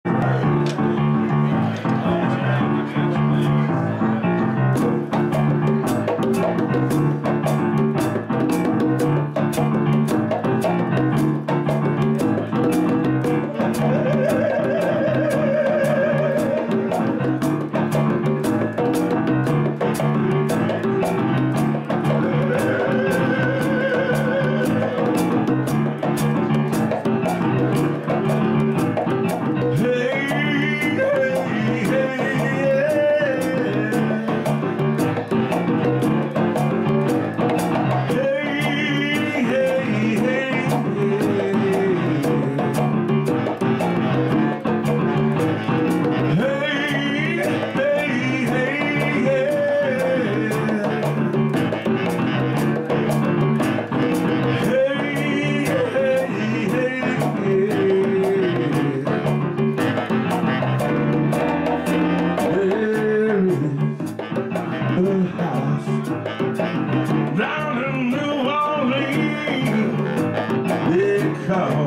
Down in New Orleans, they call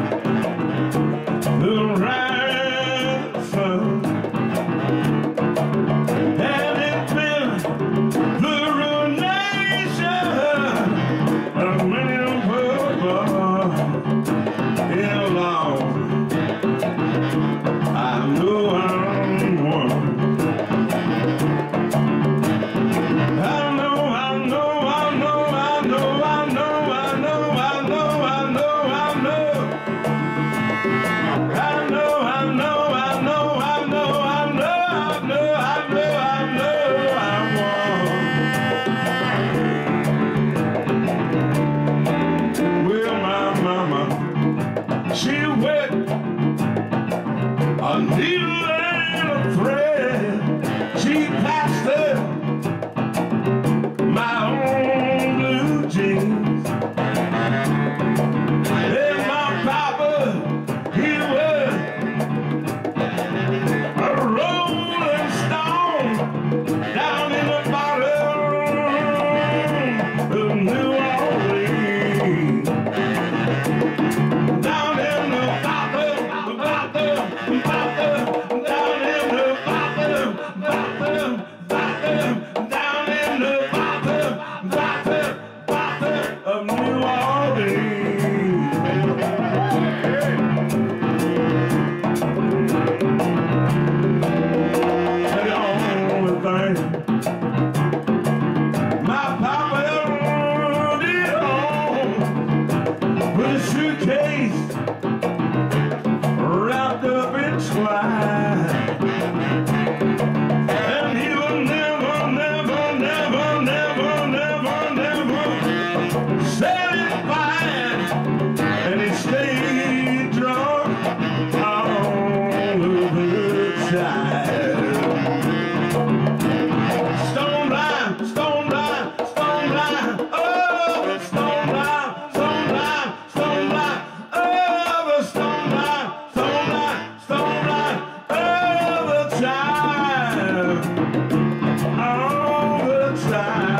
the rising sun, and it's been the ruination of many people in long. I know I'm one. She wet a needle and a thread. She passed her my own blue jeans. And my papa, he was a rolling stone down in the bottom of New Orleans. Down in the bottom, down in the bottom, down in the bottom of New Orleans. The only thing my papa did home with a suitcase wrapped up in twine, and he will never satisfied, and he stayed drunk all of the time. Stone blind, stone blind, stone blind, oh, stone blind, stone blind, stone blind, oh, stone blind, stone blind, stone blind, all the time, all the time.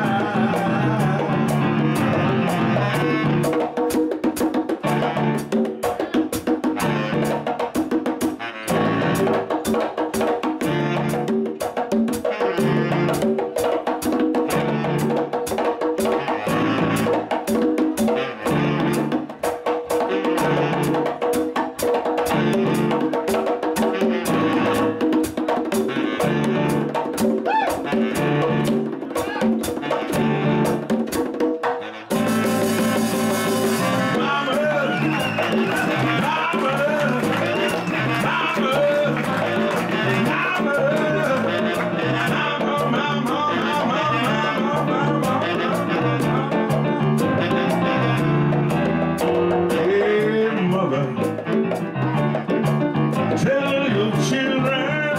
Tell your children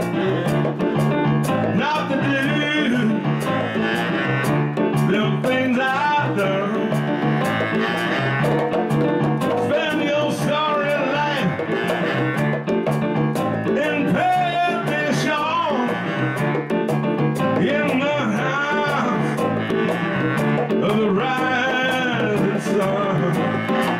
not to do the things I've done. Spend your sorry life in perdition in the house of the rising sun.